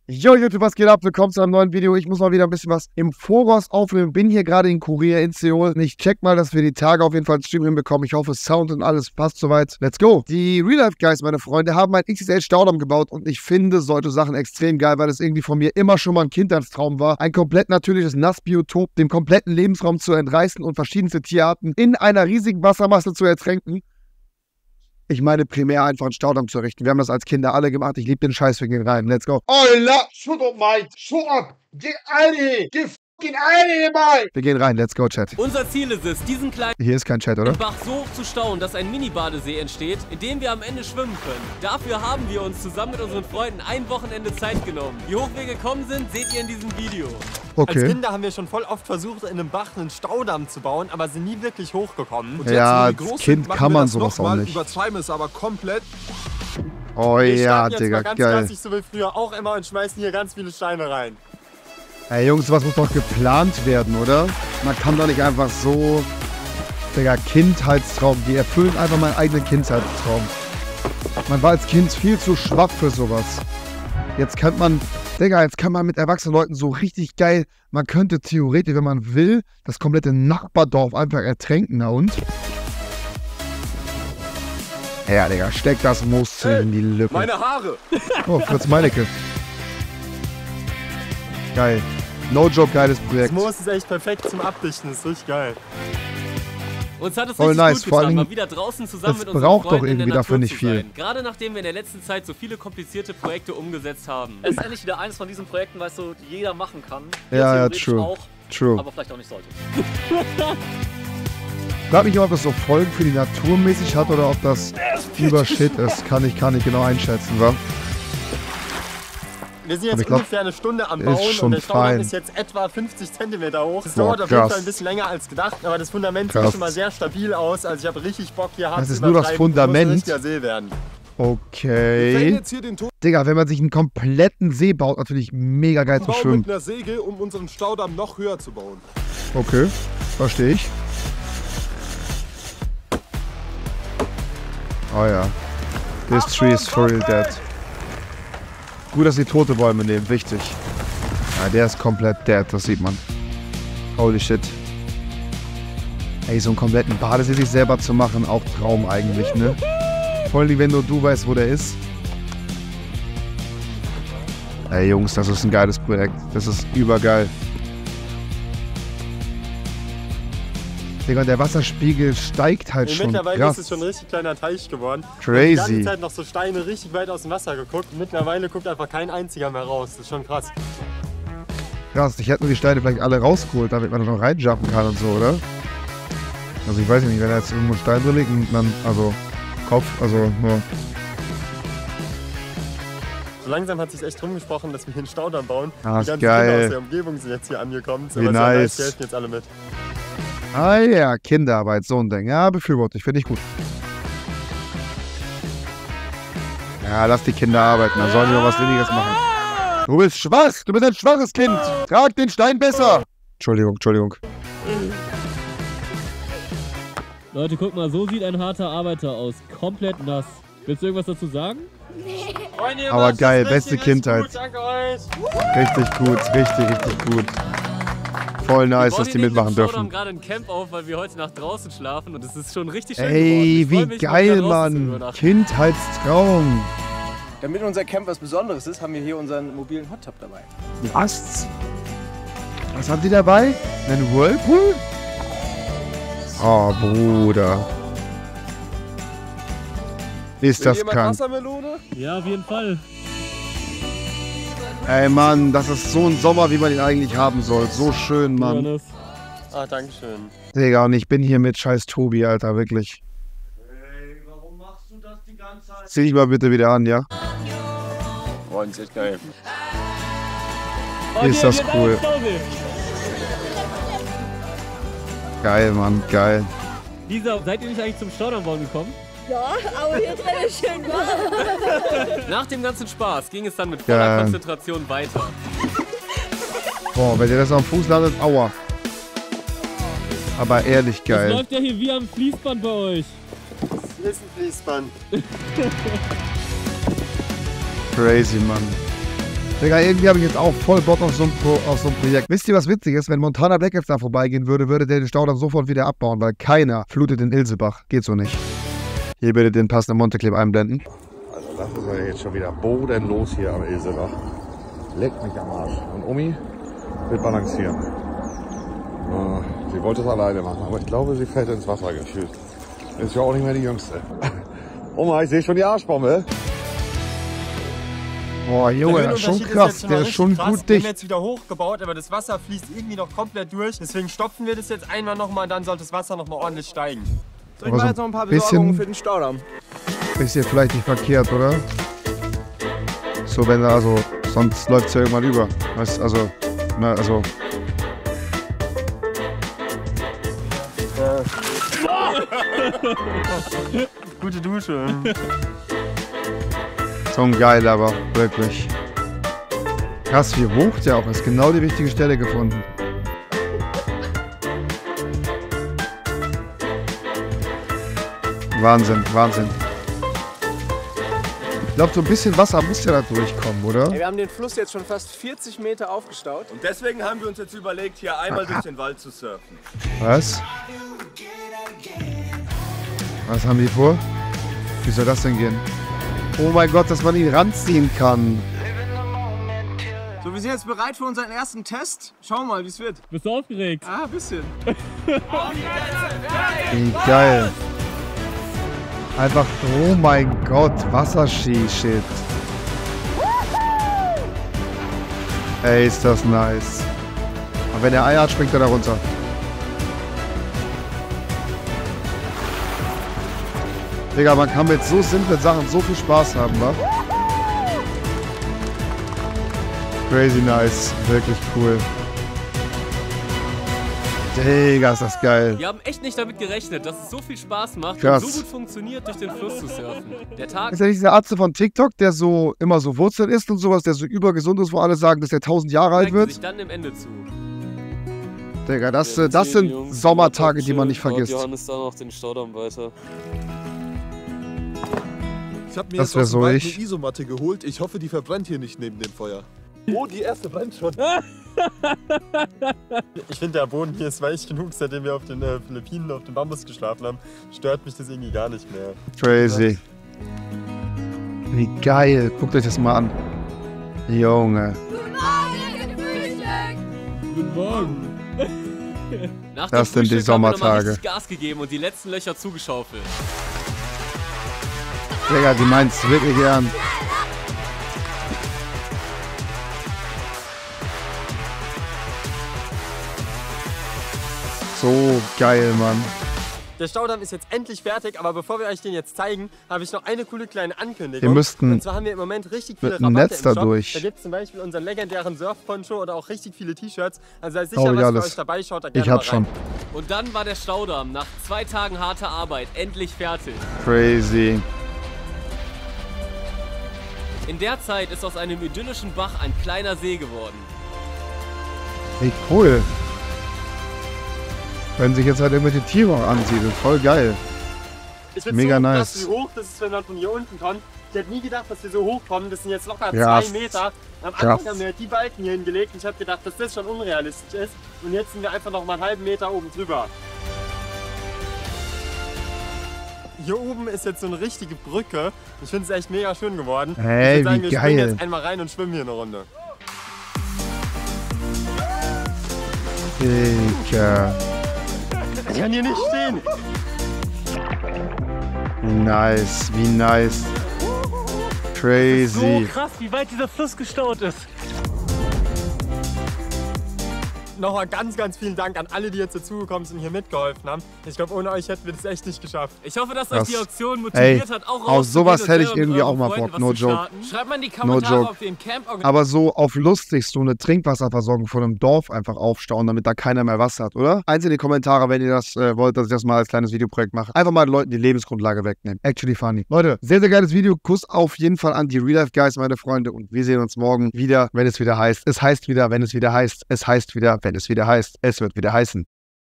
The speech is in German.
Yo YouTube, was geht ab? Willkommen zu einem neuen Video. Ich muss mal wieder ein bisschen was im Voraus aufnehmen. Bin hier gerade in Korea, in Seoul. Und ich check mal, dass wir die Tage auf jeden Fall einen Stream hinbekommen. Ich hoffe, Sound und alles passt soweit. Let's go! Die Real Life Guys, meine Freunde, haben einen XXL Staudamm gebaut und ich finde solche Sachen extrem geil, weil es irgendwie von mir immer schon mal ein Kindheitstraum war. Ein komplett natürliches Nassbiotop, dem kompletten Lebensraum zu entreißen und verschiedenste Tierarten in einer riesigen Wassermasse zu ertränken. Ich meine primär einfach einen Staudamm zu errichten. Wir haben das als Kinder alle gemacht. Ich liebe den Scheiß, wir gehen rein. Let's go. Alter, shut up, mate. Shut up. Get out of here. Get fucking out of here, mate. Wir gehen rein. Let's go, Chat. Unser Ziel ist es, diesen kleinen Hier ist kein Chat, oder? Bach so hoch zu stauen, dass ein Mini-Badesee entsteht, in dem wir am Ende schwimmen können. Dafür haben wir uns zusammen mit unseren Freunden ein Wochenende Zeit genommen. Wie hoch wir gekommen sind, seht ihr in diesem Video. Okay. Als Kinder haben wir schon voll oft versucht, in einem Bach einen Staudamm zu bauen, aber sind nie wirklich hochgekommen. Und Ja, jetzt, wo wir als groß Kind sind, machen kann wir man das sowas noch auch mal, nicht. Übertreiben es aber komplett. Oh Wir ja, starten jetzt Digga, mal ganz geil. klassisch, so wie früher auch immer, und schmeißen hier ganz viele Steine rein. Ey Jungs, was muss doch geplant werden, oder? Man kann doch nicht einfach so... Digga, Kindheitstraum. Die erfüllen einfach meinen eigenen Kindheitstraum. Man war als Kind viel zu schwach für sowas. Jetzt kann man... Digga, jetzt kann man mit erwachsenen Leuten so richtig geil... Man könnte theoretisch, wenn man will, das komplette Nachbardorf einfach ertränken, na und? Ja, Digga, steck das Moos in die Lücke. Meine Haare. Oh, Fritz Meinecke. Geil. No joke, geiles Projekt. Das Moos ist echt perfekt zum Abdichten, das ist richtig geil. Uns hat es Voll richtig nice, gut vor getan, allem, mal wieder draußen zusammen es mit unseren braucht doch Freunden in irgendwie der dafür Natur nicht zu viel. sein. Gerade nachdem wir in der letzten Zeit so viele komplizierte Projekte umgesetzt haben. Es ist endlich wieder eines von diesen Projekten, weißt du, die jeder machen kann. Ja, ja, Theoretisch true. auch, True. aber vielleicht auch nicht sollte. Ich frage mich immer, ob das so Folgen für die Natur mäßig hat oder ob das über Shit ist. Kann ich genau einschätzen, wa? Wir sind Aber jetzt ich glaub, ungefähr eine Stunde am ist Bauen schon und der Staudamm fein. ist jetzt etwa 50 cm hoch. Das Boah, dauert auf jeden krass. Fall ein bisschen länger als gedacht, aber das Fundament Krass. sieht schon mal sehr stabil aus. Also ich habe richtig Bock hier hart Das zu ist nur das übertreiben. Fundament. Muss ein richtiger See werden. Wir fällen Okay. jetzt hier den Digga, wenn man sich einen kompletten See baut, natürlich mega geil zu Bau schwimmen. mit einer Säge, um unseren Staudamm noch höher zu bauen. Okay, verstehe ich. Oh ja. This tree is for real dead. Gut, dass sie tote Bäume nehmen, wichtig. Ja, der ist komplett dead, das sieht man. Holy shit. Ey, so einen kompletten Badesee sich selber zu machen, auch Traum eigentlich, ne? Vor allem, wenn nur du weißt, wo der ist. Ey, Jungs, das ist ein geiles Projekt. Das ist übergeil. Digga, der Wasserspiegel steigt halt schon Mittlerweile krass. ist es schon ein richtig kleiner Teich geworden. Crazy. Wir haben die ganze Zeit noch so Steine richtig weit aus dem Wasser geguckt. Mittlerweile guckt einfach kein einziger mehr raus. Das ist schon krass. Krass, ich hätte nur die Steine vielleicht alle rausgeholt, damit man da noch reinjumpen kann und so, oder? Also ich weiß nicht, wenn da jetzt irgendwo ein Stein drin liegt und man, also Kopf, also nur... So langsam hat sich echt rumgesprochen, dass wir hier einen Staudamm bauen. Ah, die ganzen geil. Kinder aus der Umgebung sind jetzt hier angekommen. Wie Aber sehr nice. Die helfen jetzt alle mit. Ah ja, Kinderarbeit, so ein Ding. Ja, befürworte ich, finde ich gut. Ja, lass die Kinder arbeiten, dann sollen die noch was Weniges machen. Du bist schwach, du bist ein schwaches Kind. Trag den Stein besser. Entschuldigung. Leute, guck mal, so sieht ein harter Arbeiter aus. Komplett nass. Willst du irgendwas dazu sagen? Freunde, Aber macht geil, das beste richtig Kindheit. Gut, danke euch. Richtig gut, richtig gut. Voll nice, dass die mitmachen Wir dürfen. gerade ein Camp auf, weil wir heute Nacht draußen schlafen und es ist schon richtig schön Ey, geworden. Ich freu wie mich, mal geil, wieder draußen zu Mann. übernachten. Kindheitstraum. Damit unser Camp was Besonderes ist, haben wir hier unseren mobilen Hot Tub dabei. Was? Was haben die dabei? Einen Whirlpool? Oh, Bruder. Ist Will das jemand krank. Wassermelone? Ja, auf jeden Fall. Ey, Mann, das ist so ein Sommer, wie man ihn eigentlich haben soll. So schön, Mann. Johannes. Ah, dankeschön. Digga, und ich bin hier mit scheiß Tobi, Alter, wirklich. Ey, warum machst du das die ganze Zeit? Zieh dich mal bitte wieder an, ja? Freund, ist echt geil. Ist das wir sind cool. alle Stausee. Geil, Mann, geil. Lisa, seid ihr nicht eigentlich zum Staudamm bauen gekommen? Ja, aber hier drin ist schön warm. Nach dem ganzen Spaß ging es dann mit voller Ja. Konzentration weiter. Boah, wenn dir das am Fuß landet, aua. Aber ehrlich Das geil. läuft ja hier wie am Fließband bei euch. Hier ist ein Fließband. Crazy, Mann. Digga, irgendwie habe ich jetzt auch voll Bock auf so ein Projekt. Wisst ihr, was witzig ist? Wenn Montana Black jetzt da vorbeigehen würde, würde der den Staudamm sofort wieder abbauen, weil keiner flutet den Ilsebach. Geht so nicht. Hier bitte den passenden Monteclip einblenden. Also das ist ja jetzt schon wieder bodenlos hier am Ilsebach. Leckt mich am Arsch. Und Omi wird balancieren. Sie wollte es alleine machen, aber ich glaube, sie fällt ins Wasser gefühlt. Ist ja auch nicht mehr die Jüngste. Oma, ich sehe schon die Arschbombe. Boah, Junge, das ist schon krass. Der ist schon gut dicht. Wir haben jetzt wieder hochgebaut, aber das Wasser fließt irgendwie noch komplett durch. Deswegen stopfen wir das jetzt einmal nochmal und dann sollte das Wasser nochmal ordentlich steigen. So, ich mache jetzt noch ein paar Besorgungen für den Staudamm. Ist hier vielleicht nicht verkehrt, oder? So, wenn da, also, sonst läuft es ja irgendwann über. Weißt, also, na, also. Gute Dusche. So ein geil, aber wirklich. Krass, wie hoch der auch ist. Genau die richtige Stelle gefunden. Wahnsinn, Wahnsinn. Ich glaube, so ein bisschen Wasser muss ja da durchkommen, oder? Hey, wir haben den Fluss jetzt schon fast 40 Meter aufgestaut. Und deswegen haben wir uns jetzt überlegt, hier einmal durch den Wald zu surfen. Was? Was haben die vor? Wie soll das denn gehen? Oh mein Gott, dass man ihn ranziehen kann. So, wir sind jetzt bereit für unseren ersten Test. Schauen wir mal, wie es wird. Bist du aufgeregt? Ah, ein bisschen. Wie geil. Einfach, oh mein Gott, Wasserski-Shit. Ey, ist das nice. Aber wenn er Eier hat, springt er da runter. Digga, man kann mit so simplen Sachen so viel Spaß haben, wa? Crazy nice. Wirklich cool. Digga, ist das geil. Wir haben echt nicht damit gerechnet, dass es so viel Spaß macht Krass. und so gut funktioniert, durch den Fluss zu surfen. Der Tag Ist ja nicht dieser Arzt von TikTok, der so immer so Wurzeln isst und sowas, der so übergesund ist, wo alle sagen, dass der 1000 Jahre alt neigt wird? sich dann im Ende zu. Digga, das sind Sommertage, die man nicht vergisst. Johannes dann auf den Staudamm weiter. Ich habe mir Das jetzt wär aus dem so Wald ich. eine Isomatte geholt. Ich hoffe, die verbrennt hier nicht neben dem Feuer. Oh, die erste brennt schon. Ich finde, der Boden hier ist weich genug, seitdem wir auf den Philippinen auf dem Bambus geschlafen haben. Stört mich das irgendwie gar nicht mehr. Crazy. Wie geil. Guckt euch das mal an. Junge. Guten Morgen. Nach Das dem sind die Frühstück haben wir nochmal Sommertage. richtig Gas gegeben und die letzten Löcher zugeschaufelt. Digga, die meint's wirklich gern. So geil, Mann. Der Staudamm ist jetzt endlich fertig, aber bevor wir euch den jetzt zeigen, habe ich noch eine coole kleine Ankündigung. Wir müssten Und zwar haben wir im Moment richtig viele mit einem Rabatte Netz im da Shop. durch. Da gibt es zum Beispiel unseren legendären Surf-Poncho oder auch richtig viele T-Shirts. Also seid sicher, Oh, ja, was für das- euch dabei, schaut da gerne Ich hab mal rein. schon. Und dann war der Staudamm nach 2 Tagen harter Arbeit endlich fertig. Crazy. In der Zeit ist aus einem idyllischen Bach ein kleiner See geworden. Hey, cool. Können sich jetzt halt irgendwelche Tiere auch ansiedeln. Voll geil. Ich find's Mega so nice. krass, wie hoch das ist, wenn man von hier unten kommt. Ich hätte nie gedacht, dass wir so hoch kommen. Das sind jetzt locker Krass. 2 Meter. Am Krass. Anfang haben wir die Balken hier hingelegt und ich habe gedacht, dass das schon unrealistisch ist. Und jetzt sind wir einfach noch mal einen halben Meter oben drüber. Hier oben ist jetzt so eine richtige Brücke. Ich finde es echt mega schön geworden. Hey, ich würde sagen, wie wir springen geil. jetzt einmal rein und schwimmen hier eine Runde. Digga. Ich kann hier nicht stehen. Nice, wie nice. Crazy. krass, wie weit dieser Fluss gestaut ist. Nochmal ganz, ganz vielen Dank an alle, die jetzt dazugekommen sind und hier mitgeholfen haben. Ich glaube, ohne euch hätten wir das echt nicht geschafft. Ich hoffe, dass Krass. euch die Auktion motiviert Ey, hat, auch auf rauszugehen sowas und hätte ich selber mit irgendwie euren auch mal Freunden Bock, was no zu joke. starten. Schreibt mal in die Kommentare, joke. ob wir im Camp Aber so auf lustig so eine Trinkwasserversorgung von einem Dorf einfach aufstauen, damit da keiner mehr Wasser hat, oder? Eins in die Kommentare, wenn ihr das wollt, dass ich das mal als kleines Videoprojekt mache. Einfach mal den Leuten die Lebensgrundlage wegnehmen. Actually funny. Leute, sehr, sehr geiles Video. Kuss auf jeden Fall an die Real Life Guys, meine Freunde. Und wir sehen uns morgen wieder, wenn es wieder heißt. Es heißt wieder, wenn es wieder heißt. Es heißt wieder, wenn es wieder heißt. Es wird wieder heißen.